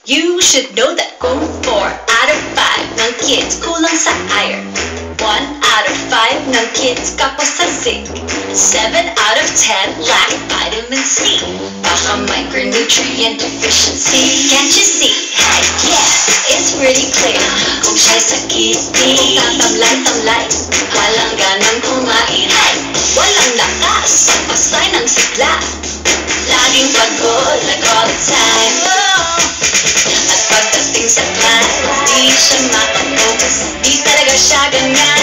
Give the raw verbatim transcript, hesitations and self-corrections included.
You should know that kung four out of five ng kids kulang sa iron, one out of five ng kids kapos sa zinc, seven out of ten lack vitamin C, baka micronutrient deficiency. Can't you see? Hey, yeah, it's pretty clear. Kung siya'y sa kidney, kung tatamlay-tamlay, walang ganang kumain, hey, walang lakas, pasay ng sigla, laging pagod like all the time. Oh. At pagdating sa class, di siya makapos, di talaga siya ganyan.